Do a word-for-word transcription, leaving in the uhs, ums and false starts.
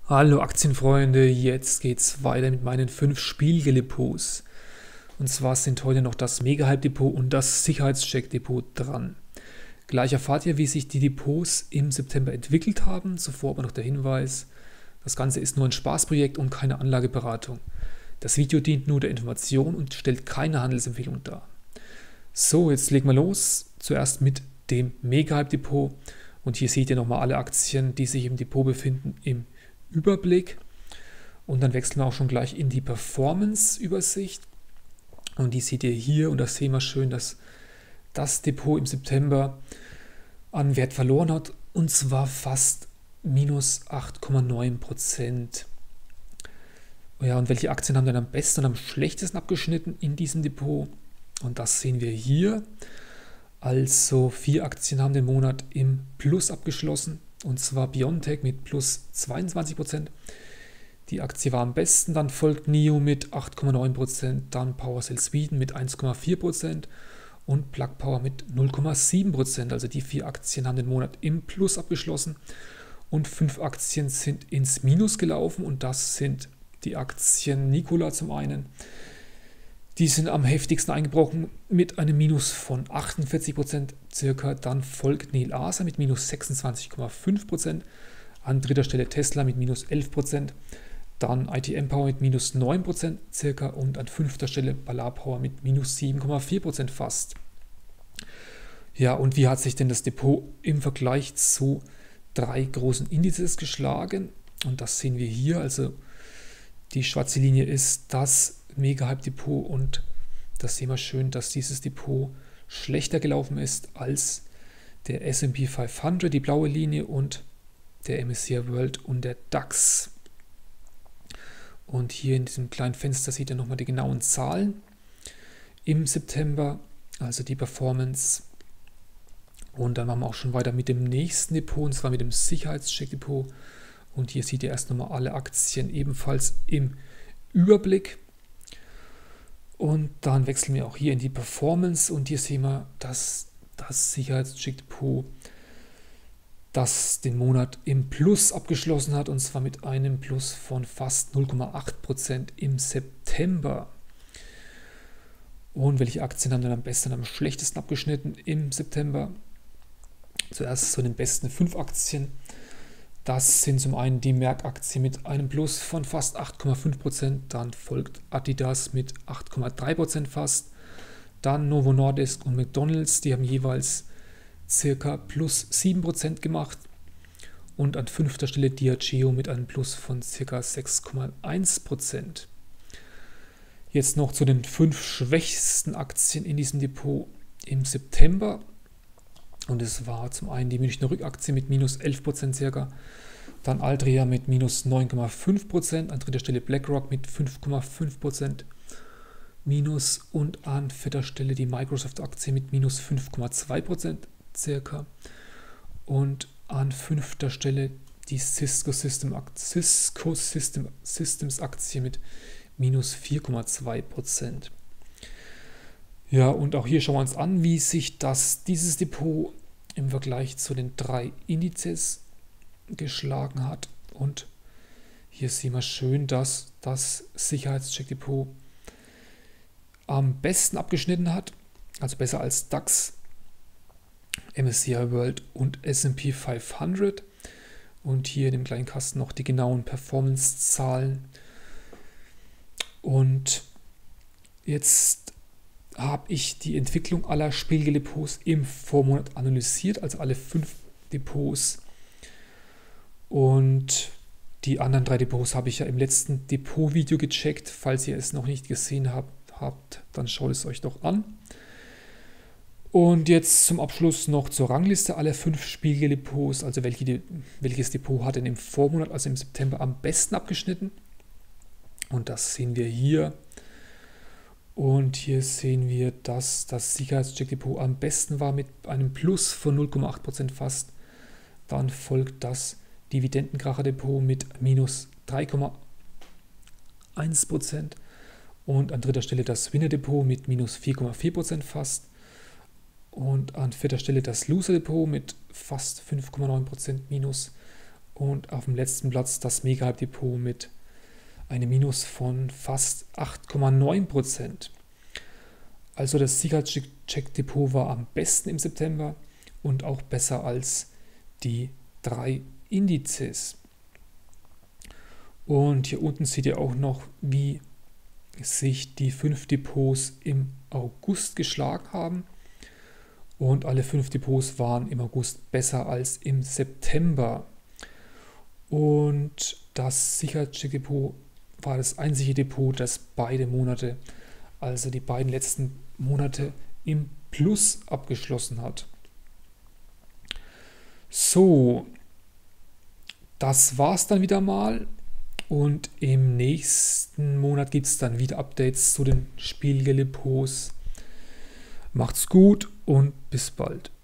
Hallo Aktienfreunde, jetzt geht's weiter mit meinen fünf Spieldepots. Und zwar sind heute noch das Mega-Hype-Depot und das Sicherheitscheck-Depot dran. Gleich erfahrt ihr, wie sich die Depots im September entwickelt haben. Zuvor aber noch der Hinweis, das Ganze ist nur ein Spaßprojekt und keine Anlageberatung. Das Video dient nur der Information und stellt keine Handelsempfehlung dar. So, jetzt legen wir los. Zuerst mit dem Mega-Hype-Depot. Und hier seht ihr nochmal alle Aktien, die sich im Depot befinden, im Überblick. Und dann wechseln wir auch schon gleich in die Performance-Übersicht. Und die seht ihr hier, und da sehen wir schön, dass das Depot im September an Wert verloren hat, und zwar fast minus acht Komma neun Prozent. Ja, und welche Aktien haben dann am besten und am schlechtesten abgeschnitten in diesem Depot? Und das sehen wir hier. Also vier Aktien haben den Monat im Plus abgeschlossen, und zwar BioNTech mit plus zweiundzwanzig Prozent. Die Aktie war am besten, dann folgt N I O mit acht Komma neun Prozent, dann PowerCell Sweden mit eins Komma vier Prozent und Plug Power mit null Komma sieben Prozent. Also die vier Aktien haben den Monat im Plus abgeschlossen und fünf Aktien sind ins Minus gelaufen, und das sind die Aktien Nikola zum einen. Die sind am heftigsten eingebrochen mit einem Minus von achtundvierzig Prozent circa. Dann folgt Nel Asa mit minus sechsundzwanzig Komma fünf Prozent. An dritter Stelle Tesla mit minus elf Prozent. Dann I T M Power mit minus neun Prozent circa. Und an fünfter Stelle Ballard Power mit minus sieben Komma vier Prozent fast. Ja, und wie hat sich denn das Depot im Vergleich zu drei großen Indizes geschlagen? Und das sehen wir hier. Also die schwarze Linie ist das Mega-Hype-Depot, und da sehen wir schön, dass dieses Depot schlechter gelaufen ist als der S und P fünfhundert, die blaue Linie, und der M S C I World und der DAX. Und hier in diesem kleinen Fenster seht ihr nochmal die genauen Zahlen im September, also die Performance. Und dann machen wir auch schon weiter mit dem nächsten Depot, und zwar mit dem Sicherheitscheck-Depot. Und hier seht ihr erst nochmal alle Aktien ebenfalls im Überblick. Und dann wechseln wir auch hier in die Performance, und hier sehen wir, dass das Sicherheitscheck-Depot das den Monat im Plus abgeschlossen hat, und zwar mit einem Plus von fast null Komma acht Prozent im September. Und welche Aktien haben dann am besten und am schlechtesten abgeschnitten im September? Zuerst zu den besten fünf Aktien. Das sind zum einen die Merck-Aktie mit einem Plus von fast acht Komma fünf Prozent, dann folgt Adidas mit acht Komma drei Prozent fast, dann Novo Nordisk und McDonald's, die haben jeweils circa plus sieben Prozent gemacht, und an fünfter Stelle Diageo mit einem Plus von circa sechs Komma eins Prozent. Jetzt noch zu den fünf schwächsten Aktien in diesem Depot im September. Und es war zum einen die Münchner Rück-Aktie mit minus elf Prozent circa, dann Altria mit minus neun Komma fünf Prozent, an dritter Stelle BlackRock mit fünf Komma fünf Prozent minus, und an vierter Stelle die Microsoft-Aktie mit minus fünf Komma zwei Prozent circa, und an fünfter Stelle die Cisco, System, Cisco System, Systems Aktie mit minus vier Komma zwei Prozent. Ja, und auch hier schauen wir uns an, wie sich das, dieses Depot im Vergleich zu den drei Indizes geschlagen hat. Und hier sehen wir schön, dass das Sicherheitscheck-Depot am besten abgeschnitten hat, also besser als DAX, M S C I World und S und P fünfhundert. Und hier in dem kleinen Kasten noch die genauen Performance-Zahlen. Und jetzt habe ich die Entwicklung aller Spieldepots im Vormonat analysiert, also alle fünf Depots. Und die anderen drei Depots habe ich ja im letzten Depot-Video gecheckt. Falls ihr es noch nicht gesehen habt, habt, dann schaut es euch doch an. Und jetzt zum Abschluss noch zur Rangliste aller fünf Spieldepots, also welche, welches Depot hat denn im Vormonat, also im September, am besten abgeschnitten. Und das sehen wir hier. Und hier sehen wir, dass das Sicherheitscheck-Depot am besten war mit einem Plus von null Komma acht Prozent fast. Dann folgt das Dividendenkracher-Depot mit minus drei Komma eins Prozent. Und an dritter Stelle das Winner-Depot mit minus vier Komma vier Prozent fast. Und an vierter Stelle das Loser-Depot mit fast fünf Komma neun Prozent minus. und auf dem letzten Platz das Mega-Hype-Depot mit einem Minus von fast acht Komma neun Prozent. Also das Sicherheitscheck-Depot war am besten im September und auch besser als die drei Indizes. Und hier unten seht ihr auch noch, wie sich die fünf Depots im August geschlagen haben. Und alle fünf Depots waren im August besser als im September. Und das Sicherheitscheck-Depot war das einzige Depot, das beide Monate, also die beiden letzten Monate, im Plus abgeschlossen hat. So, das war's dann wieder mal. Und im nächsten Monat gibt es dann wieder Updates zu den Spieldepots. Macht's gut und bis bald.